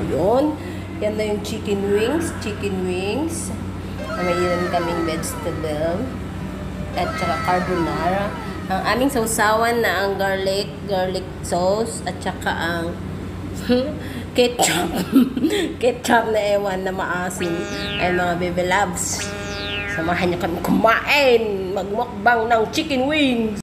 Ayun. Yan na yung chicken wings. Chicken wings. May ilan kaming vegetable. At saka carbonara. Ang aming sausawan na ang garlic sauce. At saka ang ketchup. Ketchup na ewan na maasim. Ay mga baby loves. Samahan niyo kami kumain. Magmukbang ng chicken wings.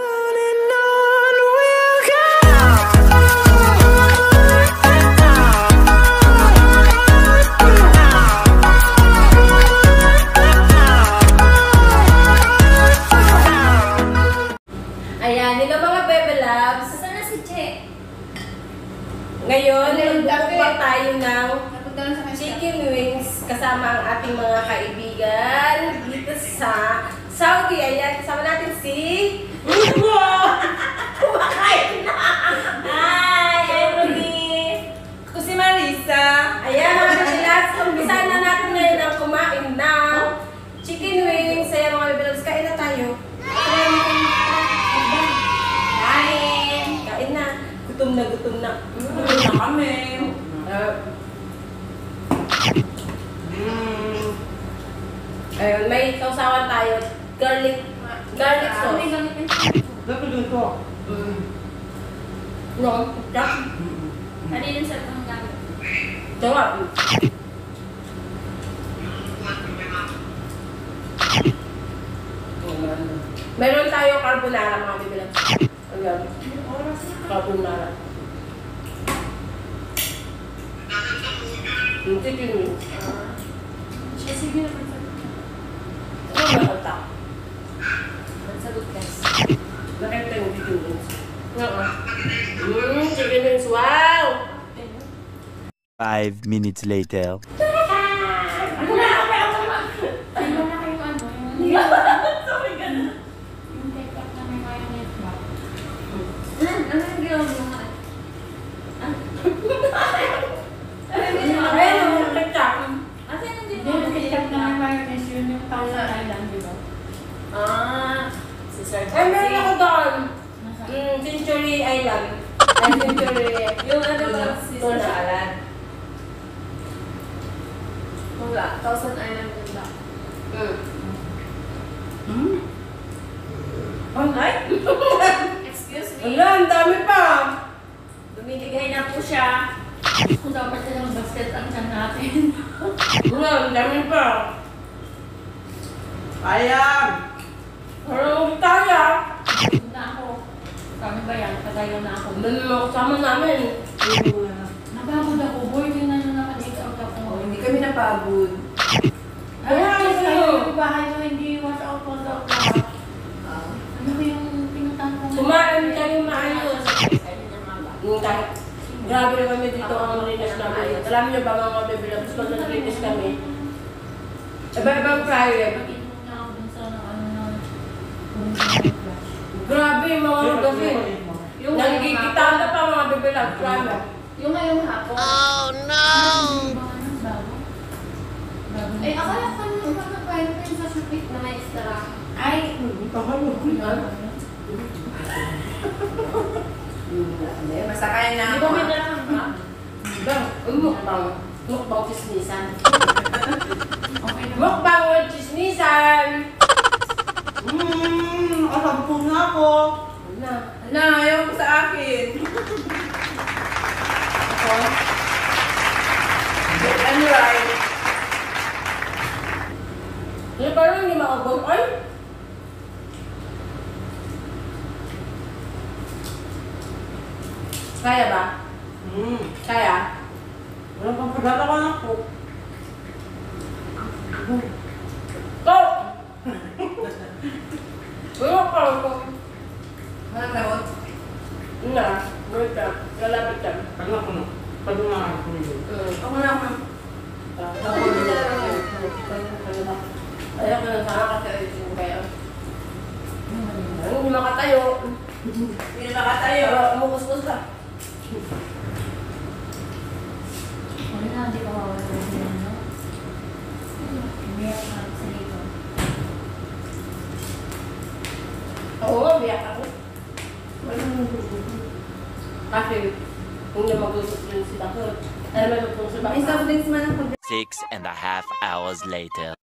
Ngayon, magmukbang tayo ng chicken wings kasama ang ating mga kaibigan dito sa Saudi. Ayan, kasama natin si kumakain na! Hi! I'm Ruby! Ako si Marisa. Ayan, mga kabilas, umpisahan na natin ngayon ang kumain ng chicken wings. Ayan, mga kabilas, kain na tayo. Kain na. Gutom na, gutom na. Kami. Ayun, may sausawan tayo. Garlic sauce. Dapat dito. No, dak. Kanina sa itong gamit. Sarap. Meron tayo carbonara, mga bibilang. Ayan. Carbonara. Yung chicken wings. Sige naman sa Ano na kata? Sagot guys. Nakita yung chicken wings. Chicken wings. Wow! 5 minutes later. Ano na kayo ano? Sorry ka na. Yung ketchup na may mayonnaise ba? Ano yung ginawa mo nga? Ayun, yung ketchup. Asa yung ginawa mo? Yung ketchup na may mayonnaise yun yung Thousand Island, di ba? Si Sir Ay, meron ako doon. Nasa? Century Island. Ay, Century. Yung ano ba? Si Doon na Sir alam. Wala. Thousand Island din ba? Ay? Excuse me? Wala, ang dami pa. Dumibigay na po siya. Kung dapat silang basket ang tiyan natin. Wala, ang dami pa. Ayam! Parang kaya. Na ako. Kami ba yan? Kagayo na ako. Doon mo kasama namin. Napagod ako. Boy, yun na nung naka-take out ako. Hindi kami napagod. Ay, Ay, kasi ano? yung bahay mo hindi wash out lahat. Ano ba yung pinuntahan ko? Kumain kami maayos. Yung kahit grabe na kami dito ang linis namin. Alam niyo ba mga kabibilang, gusto na nalinis kami. Iba-ibang private. Pag-inom niya ako dun sa ano na Grabe mga gabi. Yung Nagkikita na pa mga kabibilang, grabe. yung ngayong hapon. Oh no! Eh, akala ko nung magbabayad ko yung sa Shopee na may extra. Ay! Masakay na Di ako. ba may dala kang bra? Bang, mukbang. Mukbang chismisan. Okay na. Mukbang with chismisan! Alam ko na ako. Na. Na, ayaw ko sa akin. Ano right? Hindi parang hindi makabang. Ay! Kaya ba? Kaya? Wala pang pagdala ko na po. Go! Wala pa ako. Walang lawot. Na, wait lang. Lalapit lang. Ano ko na? Pagdumaan ko nito. Ako na ako. Ayaw ko na sana kasi ayusin ko kaya. Hindi makatayo. Hindi na makatayo. Umukuskus ka. Wala, di pa wala na ano. Umiyak na ako sa dito. Oo nga, biyak ako. Kasi, hindi mag-usap din si Dakot. Ano ba ito sa May soft drinks man ang 6.5 hours later.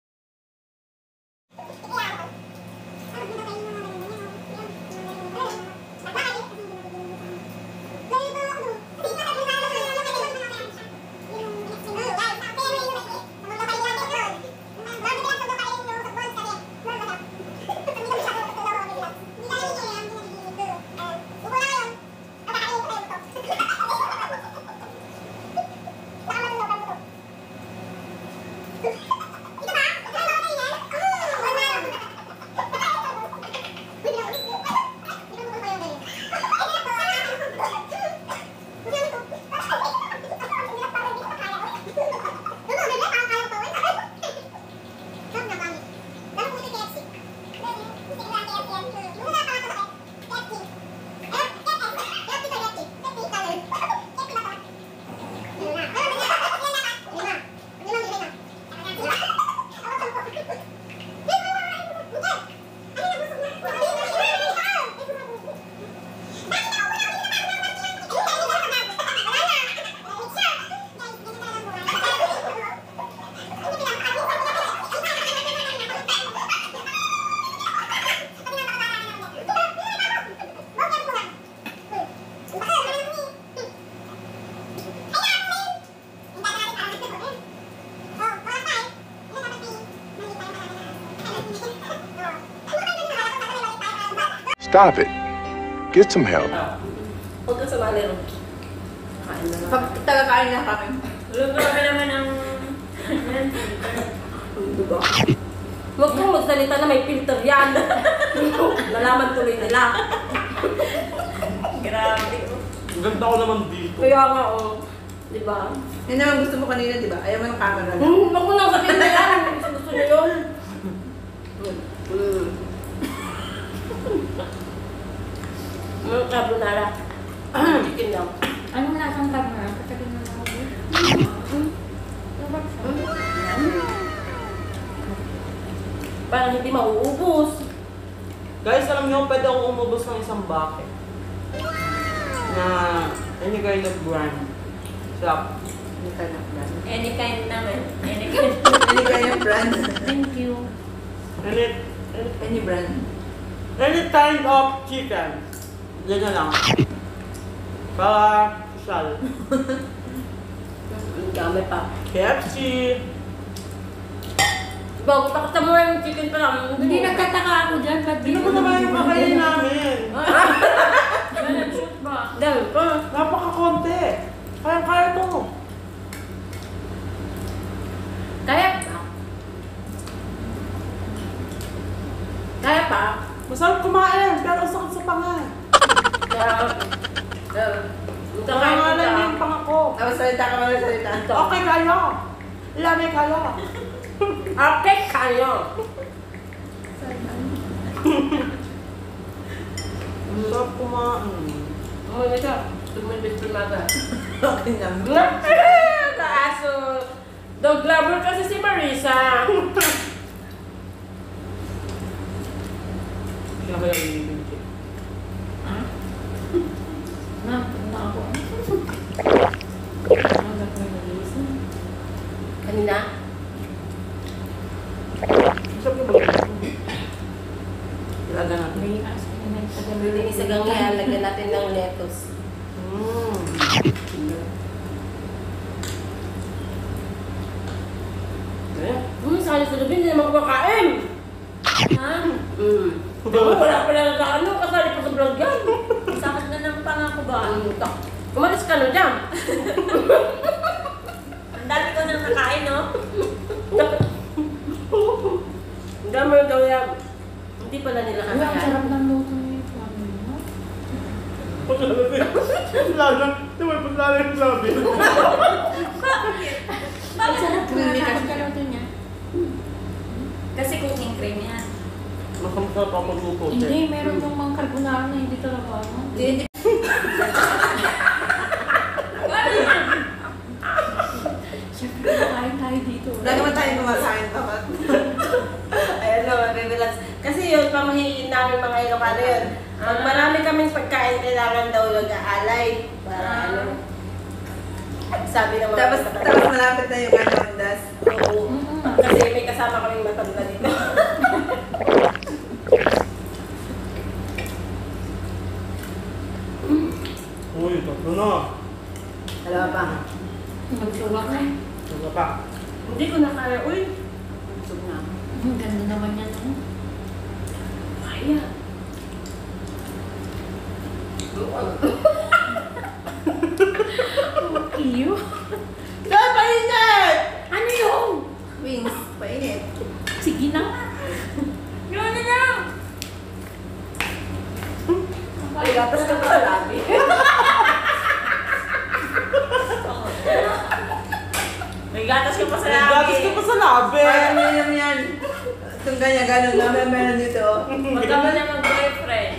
Stop it. Get some help. Huwag ka sumali ron. Kain na lang. Pag taga-kain na kami. Grabe naman ang... Huwag kang magsalita na may filter yan. Nalaman tuloy nila. Grabe. Ang ganda ko naman dito. Kaya nga, oh. Di ba? Yan naman gusto mo kanina, di ba? Ayaw mo yung camera. Huwag mo nang sabihin na yan. Gusto niyo yun. Carbonara. Chicken lang. Anong lasang camera? Patagin mo na ako. Parang hindi mauubos. Guys, alam niyo, pwede akong umubos ng isang bucket. Na any kind of brand. Sarap. Any kind of brand. Any kind naman. Any kind. Any kind of brand. Thank you. Any brand. Any kind of chicken. Yan na lang. Para social. Ang dami pa. KFC. Bago takta mo yung chicken pa lang. Hindi nagtataka ako dyan. Ba't Hindi mo naman yung kakainin namin. Shoot ba? Dami pa. Napaka-konti. Kaya to. Kaya pa. Kaya pa. Masarap kumain, pero ang sakit sa panga. Kaya nga lang yung panga ko. Tapos salita ka mga salita. Okay kayo. Lami kayo. Okay, kayo. Sarap kumain. Oh, ito. Tumibis primaga. Okay lang. Kaaso. Dog lover kasi si Marisa. Kaya kaya inibig. Ma'am, punta ako. Kanina? Sarap yung mag-ibig. Ilaga natin. May ask ko na Hindi isagang ialagyan natin ng lettuce. Saan sa lubi, hindi naman kumakain. Ha? Wala pala na ano, kasali pa sa vlog yan. Sakit na ng pangako ba? Umalis ka na dyan. Ang dami ko nang nakain, no? Ang dami daw yan. Hindi pala nila Uy, ang kakain. sarap ng luto niyo. Family mo. Lalo, paglalala yung labi. Bakit sarap Creamy kasi ka luto niya? Kasi cooking cream yan. Makamsarap ako magluto. Hindi, meron yung mga carbonara na hindi talaga ano. Hindi. Siyempre, kain tayo dito. Wala naman tayo kumasakin dapat. Ayan naman, relax. Kasi yun, pamahiin namin mga ilo, paano yun? Pag marami kaming pagkain, kailangan daw nag-aalay. Para ano. Sabi ng mga Tapos kapatid. malapit na yung Ondas. Oo. Kasi may kasama kaming matanda dito. Uy, tatlo na. Dalawa pa. Magsuwak na. Tatlo pa. Hindi ko na kaya. Uy! Busog na. Ang ganda naman yan, no? Kaya. Iyo. Dahil painit! Ano yun? Wings. Painit. Sige na nga. Yun na lang. Ay, gatas ka pa labi. May gatas ka pa sa labi. Gatas ka pa sa labi. Parang yan. Itong ganyan-ganon na meron dito. Huwag ka ba na mag-boyfriend?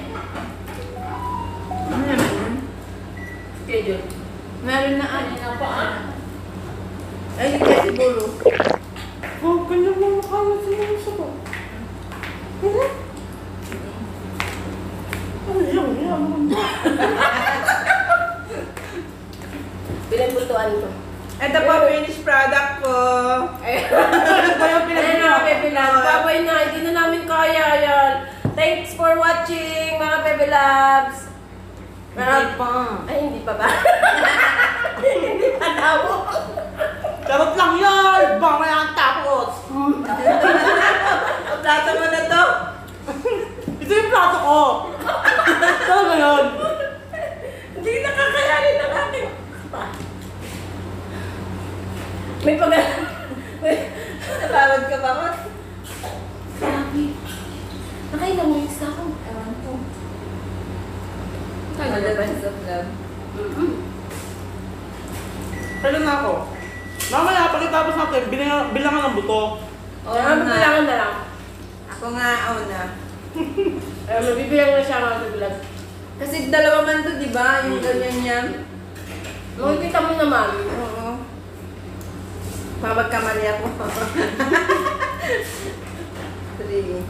Ano naman yun? Schedule. Meron na Ano na po Ay, hindi kaya siguro. Oh, ganyan mo mukha mo sa mga isa ko. Ay, yan. Pinagbutuan ko. Ito po, finished product ko. Ano ba yung Ayun pinag-ina? mga Bebe Labs. Babay na. Hindi na namin kaya yan. Thanks for watching mga Bebe Labs. Hindi pa. Ay, hindi pa ba? Hindi pa daw. Charot lang yan! Mamaya ang tapos! Plato mo na to. Ito yung plato ko! Talaga yun? Hindi nakakayanin ng aking pa. May pag... Napagod ka ba ko? Sabi. Nakailang weeks na ako. Ewan ko. Malabas of love. Kailan na ako? Mamaya, pagkatapos natin, bilangan ng buto. Oo Kaya nga. bilangan na lang. Ako nga, una. Mabibilang na siya mga Bebe Labs. Kasi dalawa man to, di ba? Yung ganyan niya. Makikita mo naman. Oo. Mamagkamali ako. 3.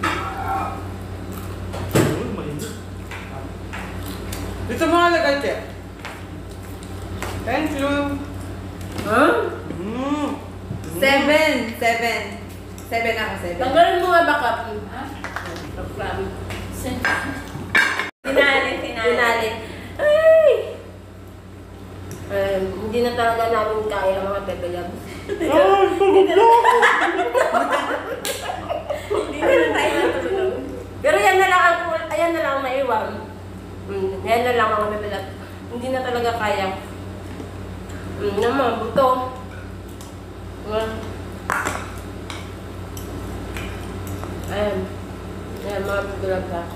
Uy, mainit. Dito mo nga lagay, Che. Thank you. Ha? Mm. 7. 7 ako, 7. Tanggalin mo nga backup. Ha? Program. Tinali. Tinali. Ay! Hindi na talaga namin kaya mga Bebe Labs. Ay, pagod na! Hindi na tayo natulog. Pero yan na lang ang ayan na lang ang naiwan. Yan na lang mga Bebe Labs. Hindi na talaga kaya. Naman, buto. Ayan. Ayan mga Bebe Labs ha.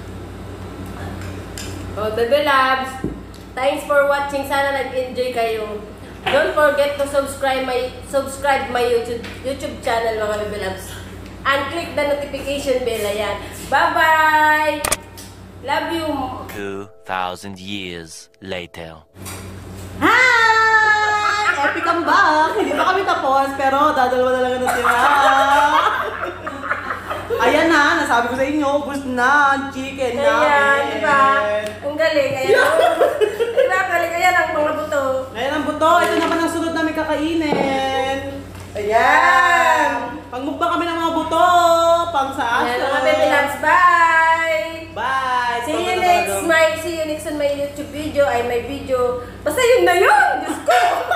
Oh, Bebe Labs, thanks for watching. Sana nag-enjoy kayo. Don't forget to subscribe my YouTube channel mga Bebe Labs. And click the notification bell. Ayan. Bye-bye! Love you! 2,000 years later. Hi! Epic ang back! Hindi pa kami tapos, pero dadalawa na lang natira. Ayan na, nasabi ko sa inyo, ubus na ang chicken namin. Ayan, di ba? Ang galing. Ayan. Di ba? Galing. Ayan ang mga buto. Ayan ang buto, ito naman ang sunod namin kakainin. Ayan! Pangmukbang kami ng mga buto, pang sa aso. Ayan mga Bebe Labs. Bye! Bye! See you next on my YouTube video. Ay, my video. Basta yun na yun! Diyos ko!